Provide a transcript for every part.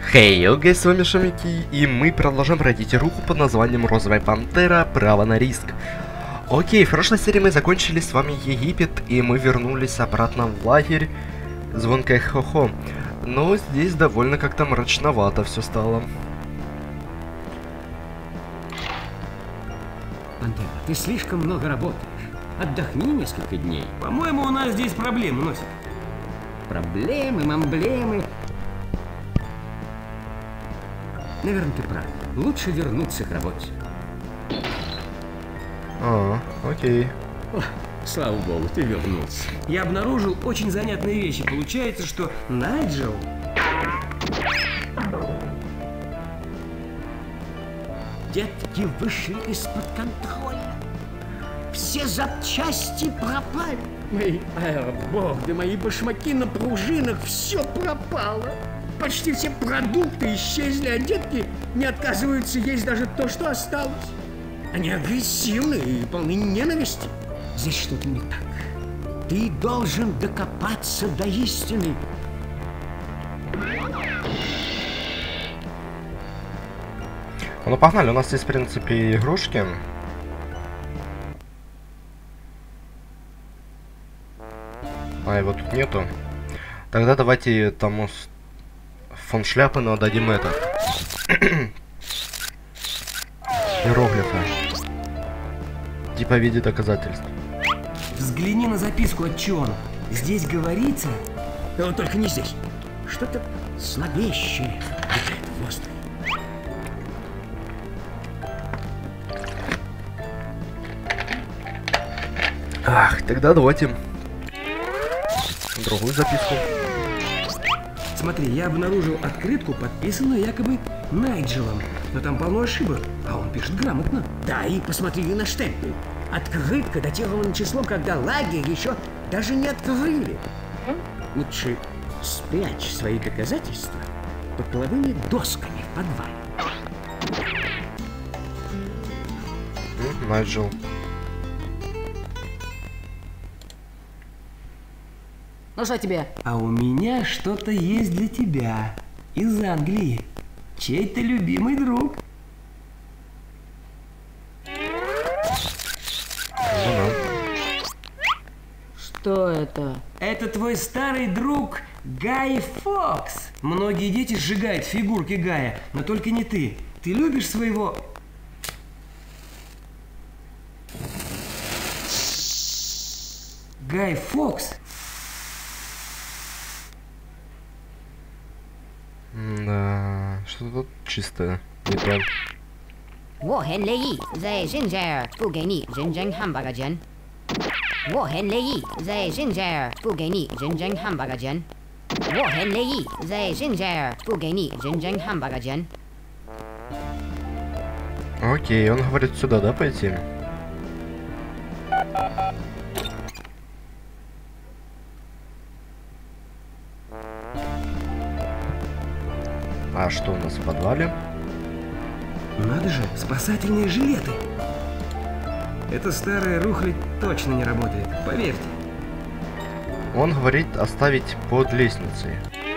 Хей, окей, с вами Шамики, и мы продолжаем пройти игруху под названием Розовая Пантера. Право на риск. Окей, в прошлой серии мы закончили с вами Египет, и мы вернулись обратно в лагерь Звонкое Хо-Хо. Но здесь довольно как-то мрачновато все стало. Пантера, ты слишком много работаешь. Отдохни несколько дней. По-моему, у нас здесь проблемы, Носик. Проблемы, мамблемы. Наверное, ты прав. Лучше вернуться к работе. Окей. О, слава богу, ты вернулся. Я обнаружил очень занятные вещи. Получается, что Найджел... Детки вышли из-под контроля. Все запчасти пропали. Мои аэроборды, мои башмаки на пружинах, все пропало. Почти все продукты исчезли, а детки не отказываются есть даже то, что осталось. Они агрессивны и полны ненависти. Здесь что-то не так. Ты должен докопаться до истины. Ну погнали, у нас есть в принципе игрушки. А его тут нету. Тогда давайте тому фон Шляпану отдадим этот. Иероглифы. Типа в виде доказательств. Взгляни на записку от Чона. Здесь говорится... Но только не здесь. Что-то зловещее летает в воздухе. Ах, тогда давайте другую записку. Смотри, я обнаружил открытку, подписанную якобы Найджелом. Но там полно ошибок, а он пишет грамотно. Да, и посмотри на штемпель. Открытка датирована числом, когда лагерь еще даже не открыли. Лучше спрячь свои доказательства под половыми досками в подвале. Найджел. Ну что тебе? А у меня что-то есть для тебя. Из Англии. Чей-то любимый друг. Что это? Это твой старый друг Гай Фокс. Многие дети сжигают фигурки Гая, но только не ты. Ты любишь своего... Гай Фокс? Да, что тут чисто не то. 我很乐意在现在不给你认真汉堡卷。我很乐意在现在不给你认真汉堡卷。我很乐意在现在不给你认真汉堡卷。 Окей, он говорит сюда, да, пойти? А что у нас в подвале? Надо же, спасательные жилеты. Эта старая рухлядь точно не работает, поверьте. Он говорит оставить под лестницей.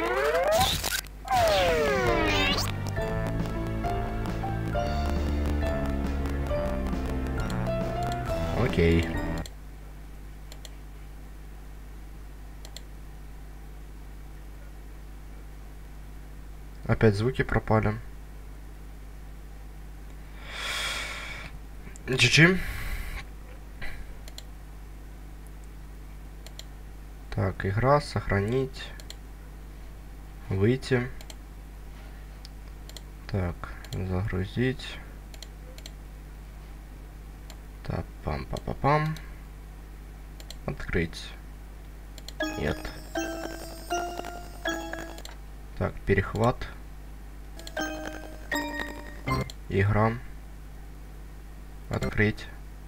Окей. Опять звуки пропали. GG. Так, игра, сохранить. Выйти. Так, загрузить. Так, пам-па-па-пам. Открыть. Нет. Так, перехват. Игра. Открыть.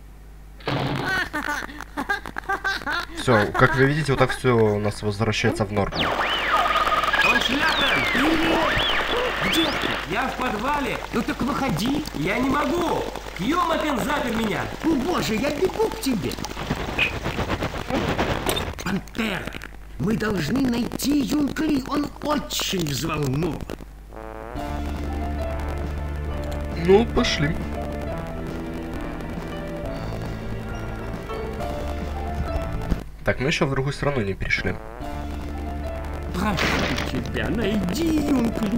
Все, как вы видите, вот так все у нас возвращается в норму. Он Шляпан! Где ты? Я в подвале! Ну так выходи. Я не могу! Кьюмакен запер меня! О боже, я бегу к тебе. Пантера, Мы должны найти Юнкли, он очень взволнован. Ну, пошли. Так, мы еще в другую страну не перешли. Прошу тебя, найди Юнкли.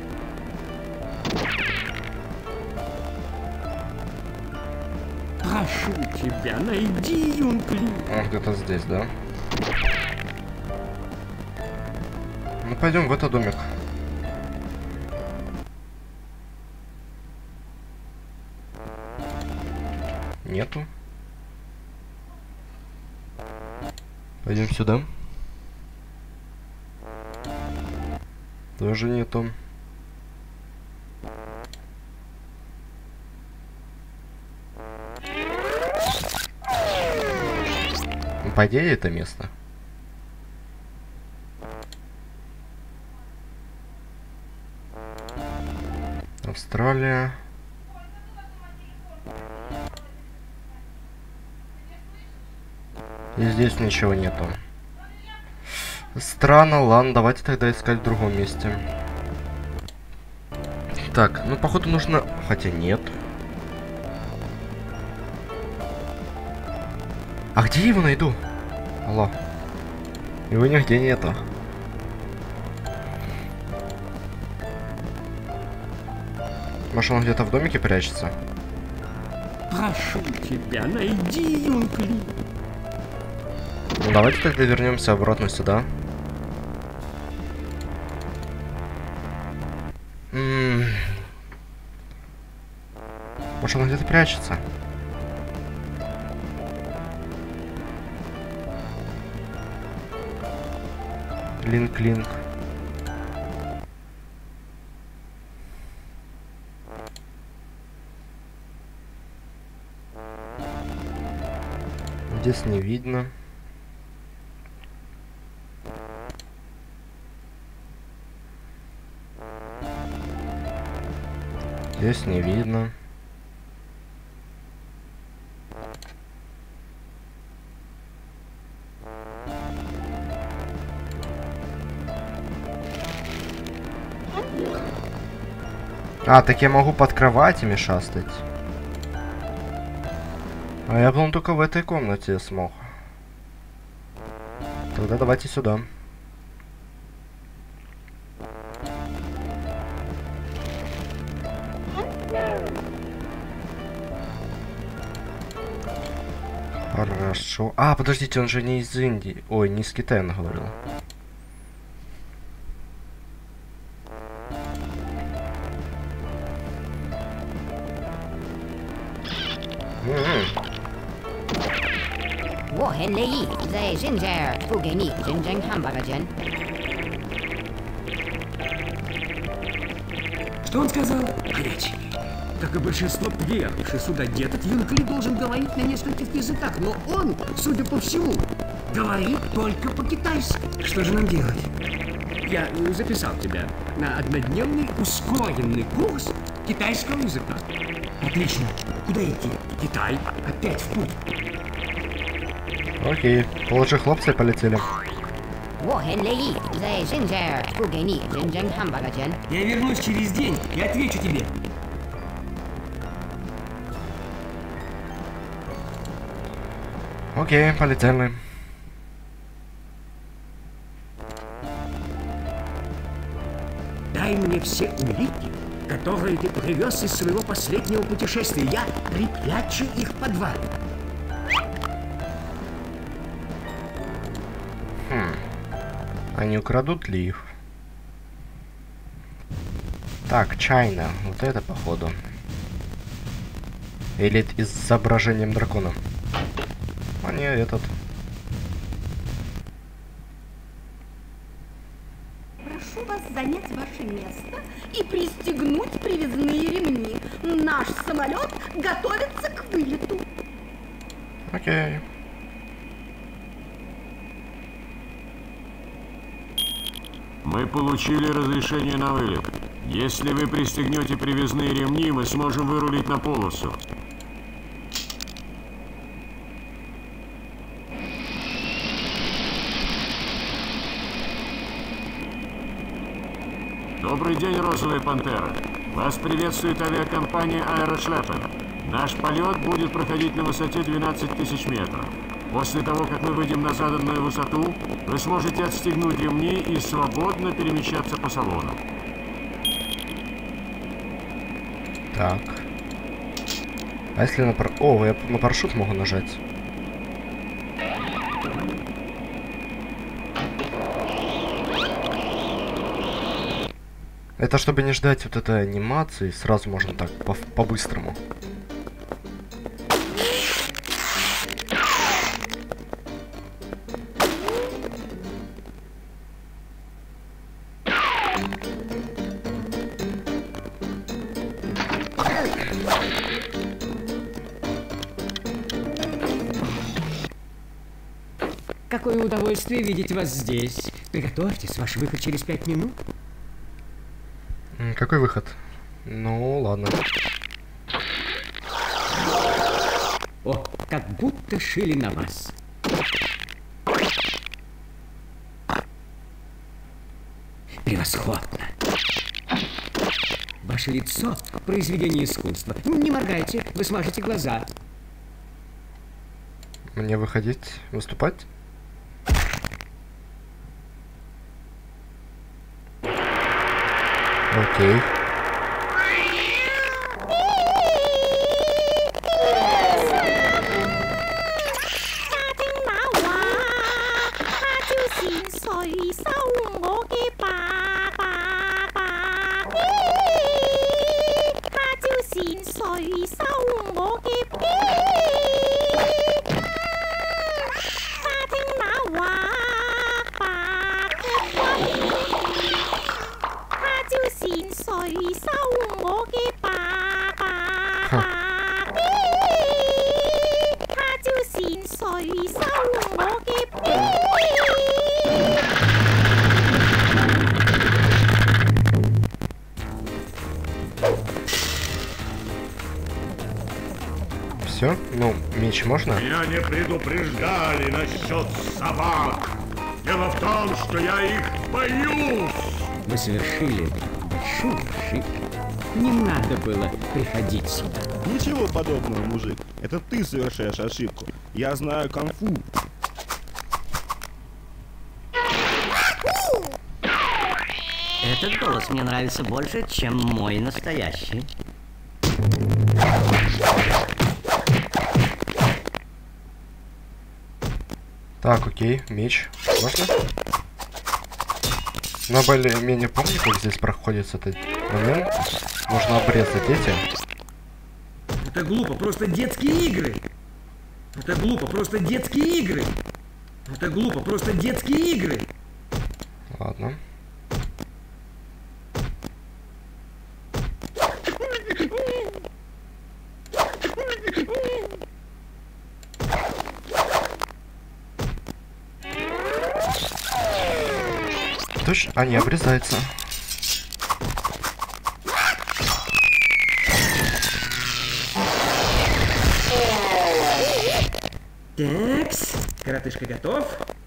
Прошу тебя, найди Юнкли. Он где-то здесь, да? Ну, пойдем в этот домик. Нету. Пойдем сюда. Тоже нету. Ну, по идее, это место. Австралия. И здесь ничего нету. Странно, ладно, давайте тогда искать в другом месте. Так, ну походу нужно... Хотя нет. А где я его найду? Алло. Его нигде нету. Может, он где-то в домике прячется? Прошу тебя, найди Юнкли. Ну, давайте тогда вернемся обратно сюда. Может, он где-то прячется? Линк. Здесь не видно. Здесь не видно. А, так я могу под кроватями шастать. А я, по-моему, только в этой комнате смог. Тогда давайте сюда. Хорошо. А, подождите, он же не из Индии. Ой, не из Китая, он говорил. Что он сказал? Горячий. Как и большинство приехавших сюда деток, Юнкли должен говорить на нескольких языках, но он, судя по всему, говорит только по-китайски. Что же нам делать? Я записал тебя на однодневный ускоренный курс китайского языка. Отлично. Куда идти? Китай опять в путь. Окей, положи хлопцы, полетели. Я вернусь через день и отвечу тебе. Окей, полетели. Дай мне все улики, которые ты привез из своего последнего путешествия. Я припрячу их в подвале. А не украдут ли их? Так, Чайна. Вот это походу. Или с изображением дракона. А не этот. Прошу вас занять ваше место и пристегнуть привязные ремни. Наш самолет готовится к вылету. Окей. Мы получили разрешение на вылет. Если вы пристегнете привязные ремни, мы сможем вырулить на полосу. Добрый день, Розовая Пантера. Вас приветствует авиакомпания «Аэрошлеппер». Наш полет будет проходить на высоте 12 тысяч метров. После того, как мы выйдем на заданную высоту, вы сможете отстегнуть ремни и свободно перемещаться по салону. Так. А если на О, я на парашют могу нажать. Это чтобы не ждать вот этой анимации, сразу можно так, по-быстрому. Какое удовольствие видеть вас здесь. Приготовьтесь, ваш выход через 5 минут. Какой выход? Ну, ладно. О, как будто шили на вас. Превосходно. Ваше лицо – произведение искусства. Не моргайте, вы смажете глаза. Мне выходить, выступать? Окей. Все? Ну, меч можно? Меня не предупреждали насчет собак. Дело в том, что я их боюсь. Вы совершили большую ошибку. Не надо было приходить сюда. Ничего подобного, мужик. Это ты совершаешь ошибку. Я знаю кунг-фу. Этот голос мне нравится больше, чем мой настоящий. Так, окей, меч. Можно? Но более-менее помню, как здесь проходит этот момент. Нужно обрезать эти. Это глупо, просто детские игры. Это глупо, просто детские игры. Это глупо, просто детские игры. Ладно. Точно? А, не, обрезается. Такс, коротышка готов.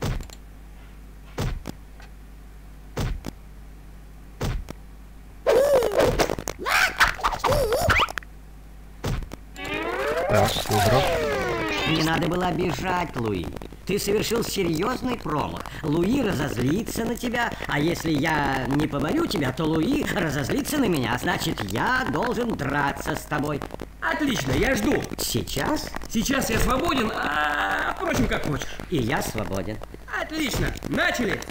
Так, выбрал. Не надо было обижать Луи. Ты совершил серьезный промах. Луи разозлится на тебя, а если я не поборю тебя, то Луи разозлится на меня. Значит, я должен драться с тобой. Отлично, я жду. Сейчас? Сейчас я свободен, а впрочем, как хочешь. И я свободен. Отлично, начали.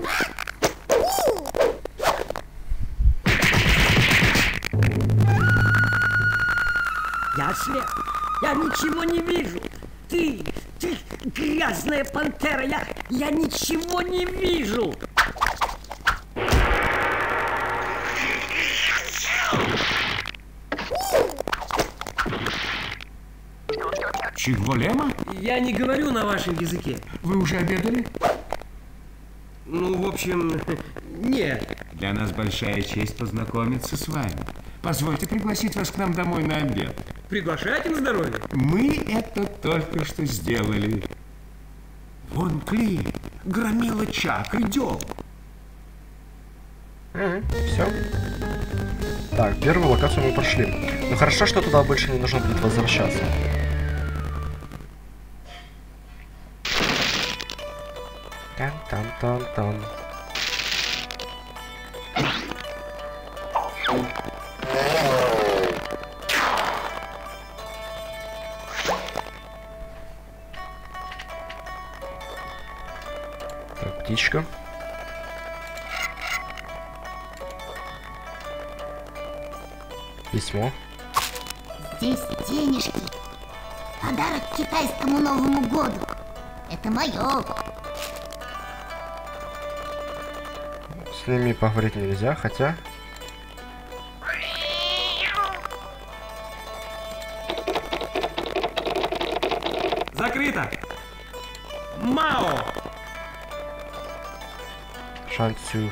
Я слеп. Я ничего не вижу. Ты грязная пантера. Я ничего не вижу. Чик-голема? Я не говорю на вашем языке. Вы уже обедали? Ну, в общем, нет. Для нас большая честь познакомиться с вами. Позвольте пригласить вас к нам домой на обед. Приглашайте на здоровье. Мы это только что сделали. Вон Кли, громила Чак, идем. Все. Так, первую локацию мы прошли. Ну хорошо, что туда больше не нужно будет возвращаться. Тан-тан-тан-тан. Так, птичка. Письмо. Здесь денежки. Подарок к китайскому Новому году. Это мое. С ними поговорить нельзя, хотя... Закрыто! Мао! Шансю.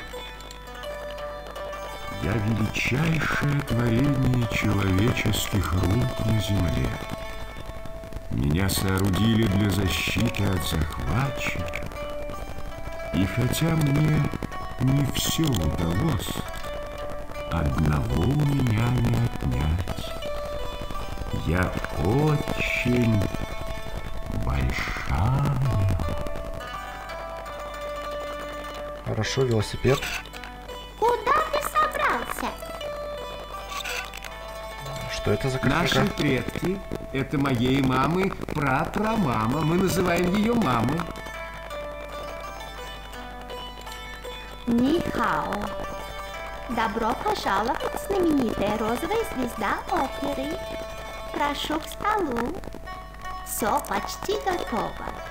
Я величайшее творение человеческих рук на земле. Меня соорудили для защиты от захватчиков. И хотя мне не все удалось, одного у меня не отнять. Я очень большая. Хорошо, велосипед. Куда ты собрался? Что это за картинка? Наши предки, это моей мамы прапрамама. Мы называем ее мамой. Нихао. Добро пожаловать, знаменитая розовая звезда оперы. Прошу к столу. Все почти готово.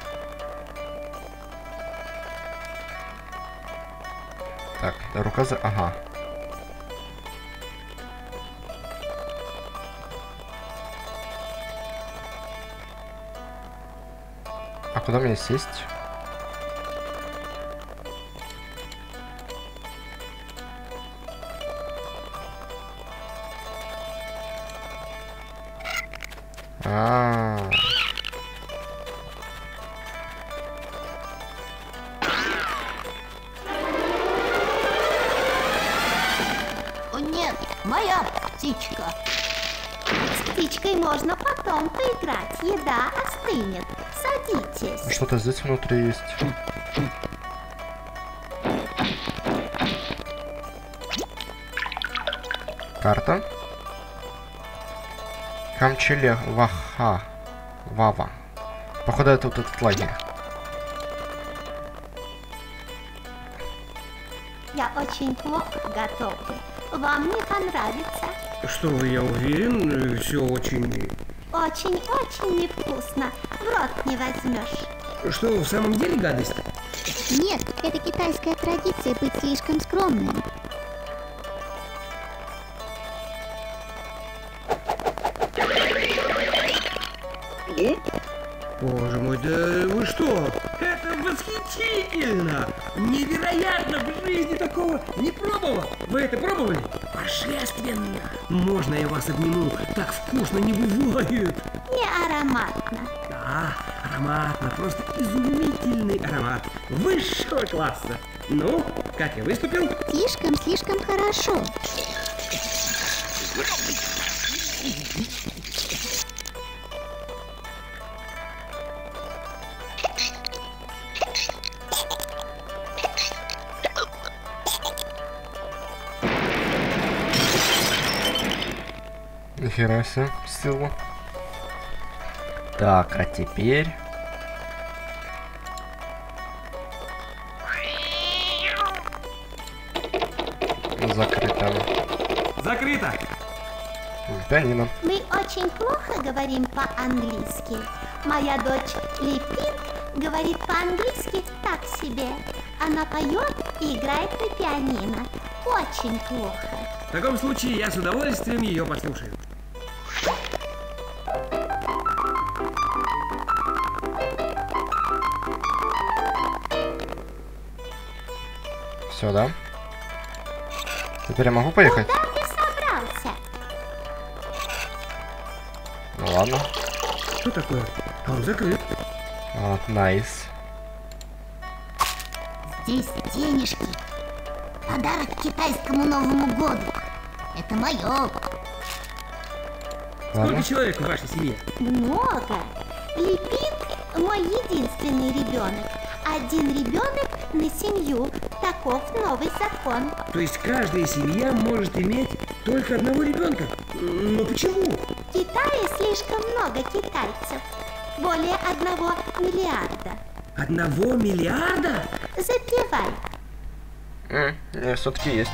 Так, рука за... Ага. А куда мне сесть? О нет, моя птичка. С птичкой можно потом поиграть. Еда остынет. Садитесь. Что-то здесь внутри есть. Карта. Камчеле Ваха. Вава. Походу, это вот этот лагерь. Я очень плохо готовлю. Вам не понравится. Что вы, я уверен, все очень... Очень-очень невкусно. В рот не возьмешь. Что, в самом деле гадость? Нет, это китайская традиция быть слишком скромным. Боже мой, да вы что? Это восхитительно! Невероятно! В жизни такого не пробовал! Вы это пробовали? Божественно! Можно я вас обниму? Так вкусно не бывает! Не ароматно. Да, ароматно, просто изумительный аромат высшего класса. Ну, как я выступил? Слишком хорошо. Нихера себе, силу. Так, а теперь... Закрыто. Закрыто! Пианино. Мы очень плохо говорим по-английски. Моя дочь Липин говорит по-английски так себе. Она поет и играет на пианино. Очень плохо. В таком случае я с удовольствием ее послушаю. Все, да? Теперь я могу поехать? Куда ты собрался? Ну ладно. Что такое? А он закрыт. Найс. Здесь денежки. Подарок к китайскому Новому году. Это мое. Сколько человек в вашей семье? Много. Липин мой единственный ребенок. Один ребенок на семью. Таков новый закон. То есть каждая семья может иметь только одного ребенка? Но почему? В Китае слишком много китайцев. Более 1 миллиарда. 1 миллиарда? Запивай. Нет, все-таки есть.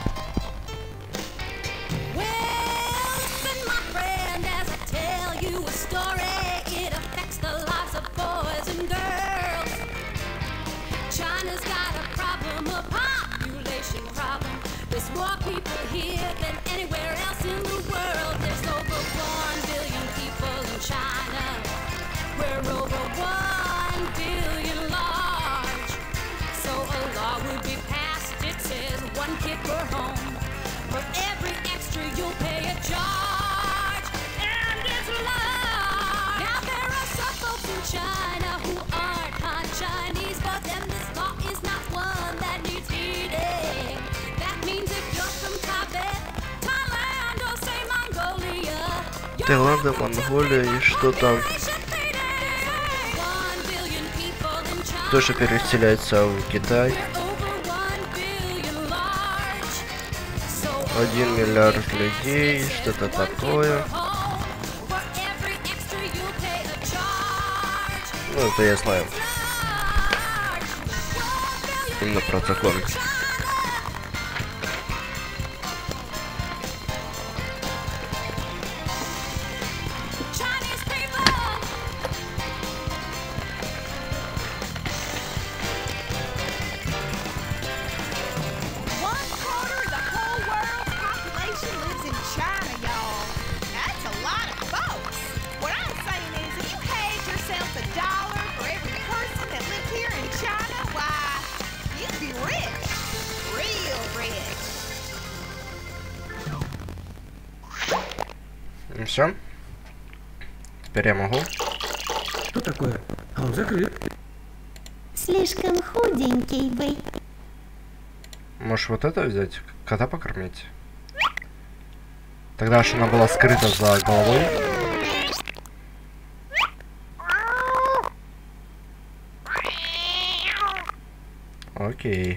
More people here than anywhere else in the world. There's over 1 billion people in China. We're over 1 billion large. So a law would be passed. It says 1 kid per home. For every extra you'll pay a charge. And it's large. Now there are some folks in China who aren't Han Chinese. For them this law is not one that needs heeding. Таиланд, Монголия и что там? Тоже переселяется в Китай. 1 миллиард людей, что-то такое. Ну, это я знаю. Именно про закон. Все. Теперь я могу. Что такое? А он закрыт. Слишком худенький вы. Можешь вот это взять? Кота покормить? Тогда аж она была скрыта за головой. Окей.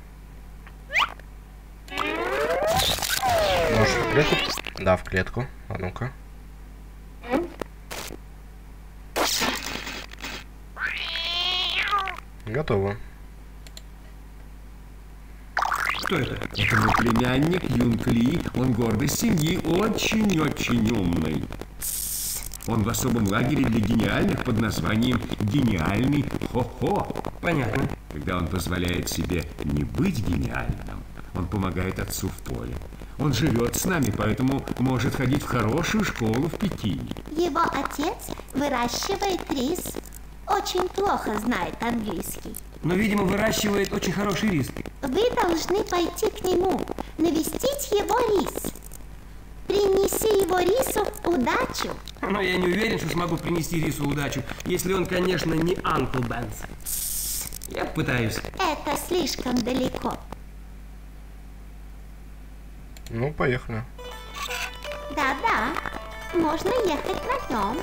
Можешь в клетку? Да, в клетку. А ну-ка. Готово. Кто это? Это мой племянник Юнг Ли. Он гордость семьи, очень-очень умный. Он в особом лагере для гениальных под названием «Гениальный Хо-Хо». Понятно. Когда он позволяет себе не быть гениальным, он помогает отцу в поле. Он живет с нами, поэтому может ходить в хорошую школу в Пекине. Его отец выращивает рис. Очень плохо знает английский. Но, видимо, выращивает очень хороший рис. Вы должны пойти к нему, навестить его рис. Принеси его рису удачу. Но я не уверен, что смогу принести рису удачу, если он, конечно, не Анкл Бенс. Я пытаюсь. Это слишком далеко. Ну, поехали. Да-да, можно ехать на нем.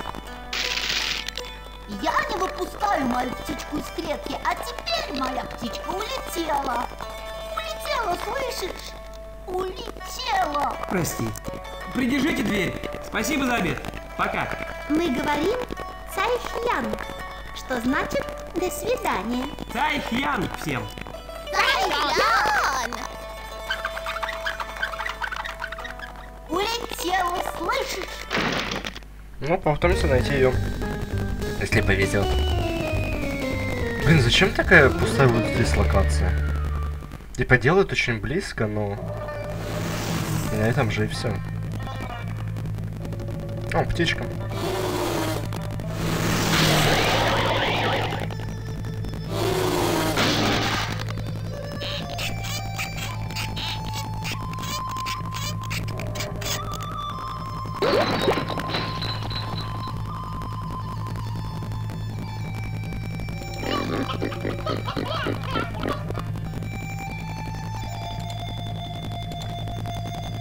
Я не выпускаю мою птичку из клетки, а теперь моя птичка улетела. Улетела, слышишь? Улетела. Прости. Придержите дверь. Спасибо за обед. Пока. Мы говорим Цайхьян, что значит «до свидания». Цайхьян всем. Цайхьян! Улетела, слышишь? Ну, попытаемся найти ее. Если повезет. Блин, зачем такая пустая вот здесь локация? Типа делают очень близко, но... И на этом же и все. О, птичка.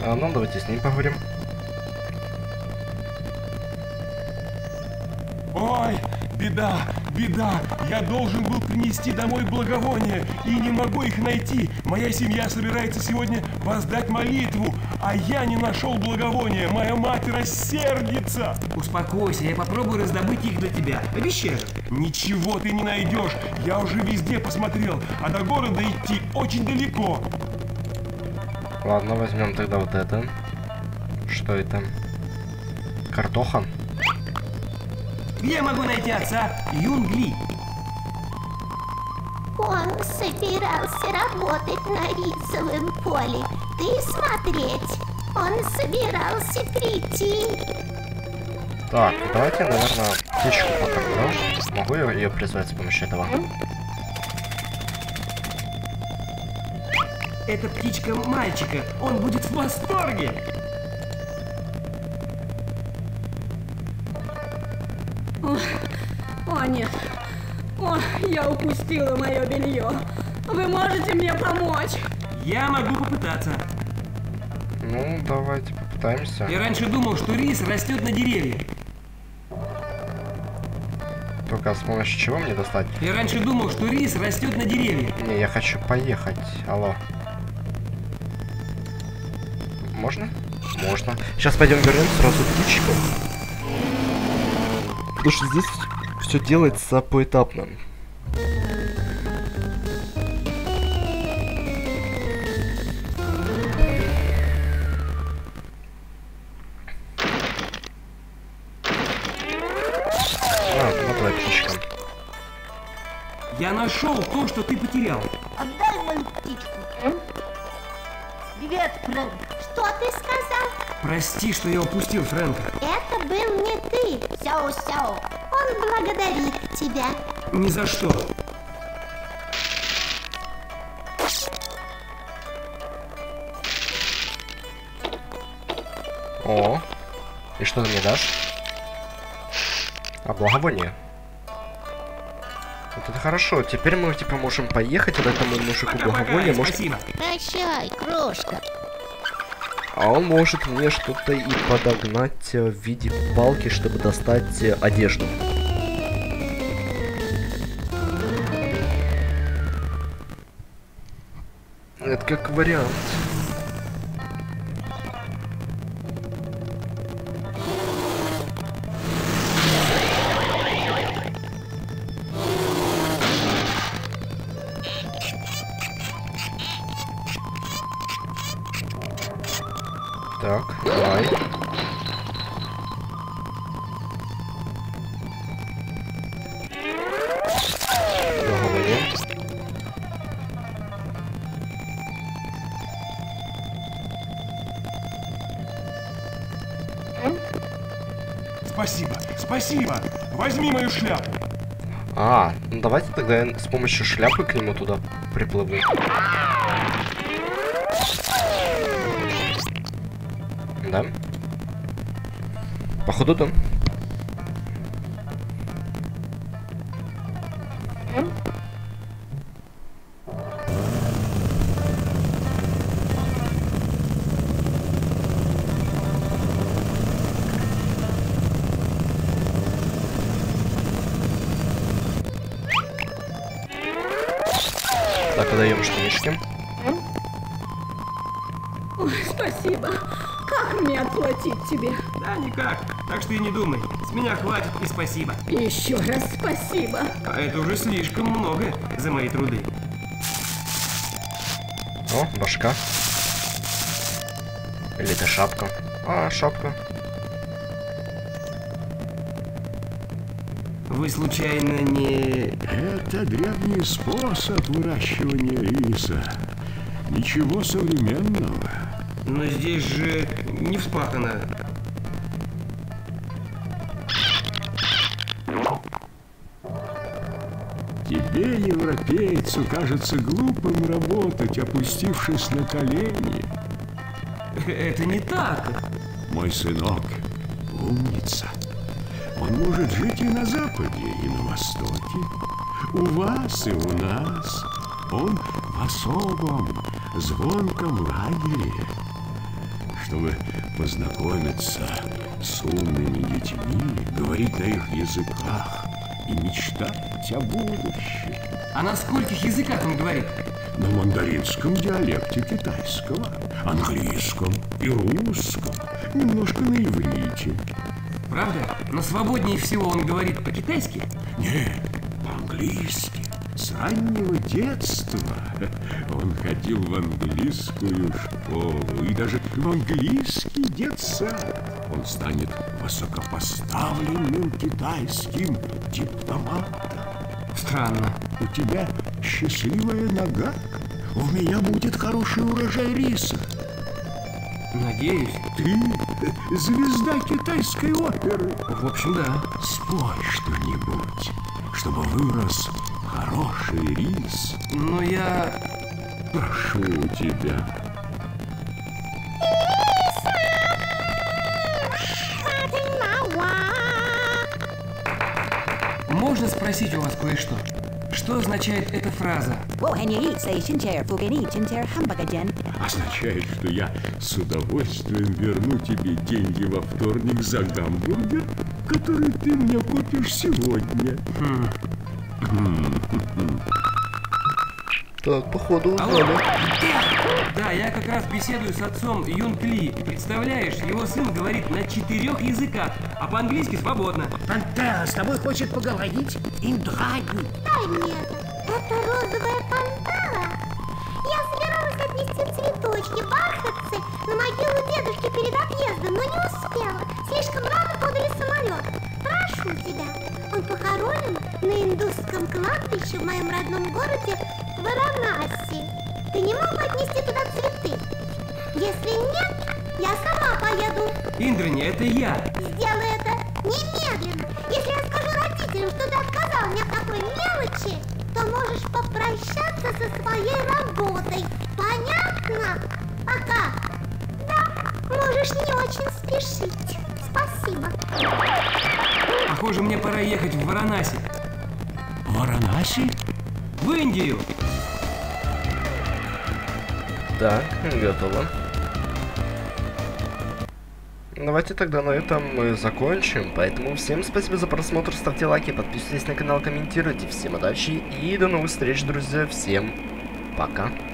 Ну, давайте с ним поговорим. Ой, беда, беда. Я должен был принести домой благовония и не могу их найти. Моя семья собирается сегодня воздать молитву, а я не нашел благовония. Моя мать рассердится. Успокойся, я попробую раздобыть их для тебя. Обещаю. Ничего ты не найдешь. Я уже везде посмотрел, а до города идти очень далеко. Ладно, возьмем тогда вот это. Что это? Картоха. Где я могу найти отца Юнгли? Он собирался работать на рисовом поле. Ты смотреть. Он собирался прийти. Так, давайте, наверное, птичку покормлю. Могу я ее призвать с помощью этого? Это птичка мальчика. Он будет в восторге. О, нет. О, я упустила мое белье. Вы можете мне помочь? Я могу попытаться. Ну, давайте попытаемся. Я раньше думал, что рис растет на деревьях. Только с помощью чего мне достать? Я раньше думал, что рис растет на деревьях. Не, я хочу поехать. Алло. Можно? Можно. Сейчас пойдем вернем сразу птичку. Потому что здесь все делается поэтапно. Вот твоя птичка. Я нашел то, что ты потерял. Отдай мою птичку. Привет, Фрэнк. Что ты сказал? Прости, что я упустил Фрэнка. Это был не ты, Сяо-Сяо. Он благодарит тебя. Ни за что. О, и что ты мне дашь? А, благовоние. Вот это хорошо. Теперь мы типа можем поехать от этому мужику благовония. Может... Прощай, крошка. А он может мне что-то и подогнать в виде палки, чтобы достать одежду. Это как вариант. Так, давай. Благовоние. Спасибо, спасибо. Возьми мою шляпу. А, ну давайте тогда я с помощью шляпы к нему туда приплыву. Да? Походу, да. Так, отдаем штанишки. Ой, спасибо. Как мне отплатить тебе? Да, никак. Так что и не думай. С меня хватит и спасибо. Еще раз спасибо. А это уже слишком много за мои труды. О, башка. Или это шапка? А, шапка. Вы случайно не... Это древний способ выращивания риса. Ничего современного. Но здесь же не вспахано. Тебе, европейцу, кажется глупым работать, опустившись на колени. Это не так. Мой сынок умница. Он может жить и на Западе, и на Востоке. У вас и у нас. Он в особом, звонком лагере. чтобы познакомиться с умными детьми, говорить на их языках и мечтать о будущем. А на скольких языках он говорит? На мандаринском диалекте китайского, английском и русском, немножко на иврите. Правда? Но свободнее всего он говорит по-китайски? Нет, по-английски. С раннего детства он ходил в английскую школу и даже в английский детсад. Он станет высокопоставленным китайским дипломатом. Странно. У тебя счастливая нога. У меня будет хороший урожай риса. Надеюсь. Ты звезда китайской оперы. В общем, да. Спой что-нибудь, чтобы вырос хороший рис. Но я... Прошу тебя. Можно спросить у вас кое-что? Что означает эта фраза? Означает, что я с удовольствием верну тебе деньги во вторник за гамбургер, который ты мне купишь сегодня. Так, походу узнали. Да, я как раз беседую с отцом Юнг Ли. Представляешь, его сын говорит на 4 языках, а по-английски свободно. Пантера с тобой хочет поговорить? Индрани. Дай мне это розовая пантера. Я собиралась отнести цветочки, бархатцы на могилу дедушки перед отъездом, но не успела. Слишком рано подали самолет. Прошу тебя, он похоронен на индусском кладбище в моем родном городе Варанаси. Ты не мог бы отнести туда цветы? Если нет, я сама поеду. Индрани, это я. Сделай это немедленно. Если я скажу родителям, что ты отказал мне в такой мелочи, то можешь попрощаться со своей работой. Понятно? Пока. Да, можешь не очень спешить. Спасибо. Похоже, мне пора ехать в Варанаси. Варанаси? В Индию. Так, готово. Давайте тогда на этом мы закончим. Поэтому всем спасибо за просмотр, ставьте лайки, подписывайтесь на канал, комментируйте. Всем удачи и до новых встреч, друзья. Всем пока.